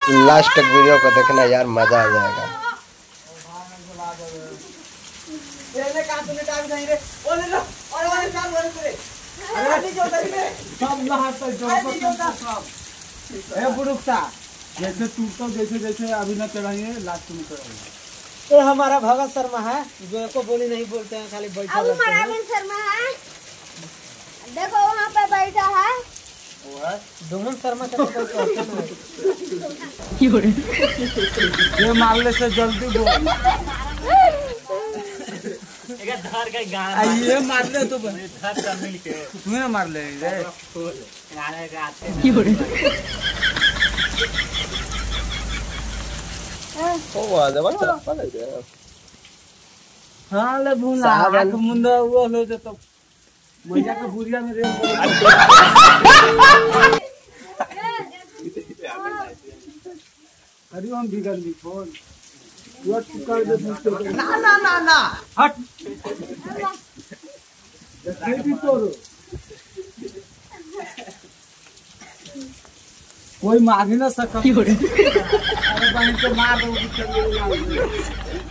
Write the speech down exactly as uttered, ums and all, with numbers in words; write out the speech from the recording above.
Last तक video को देखना यार, मजा आ जाएगा। जैसे टूटता जैसे जैसे अभी न चढ़ाइए लास्ट में चढ़ाइए। ये हमारा भगत शर्मा है जो को बोली नहीं बोलते हैं, खाली बैठा रहते हैं। शर्मा है, देखो वहाँ पे बैठा है दोमन शर्मा का ये मारने से जल्दी बोल। ये मार ले तो तुम्हें मार ले हाँ ले भूला आँख मुंडा हुआ लो जो तो मैया का बुरिया में रेल अरे हम बिगड़ ली फोन वो टुकड़ दे ना ना ना ना हट देखी तो कोई मार ही ना सका। अरे बहन को मार दो।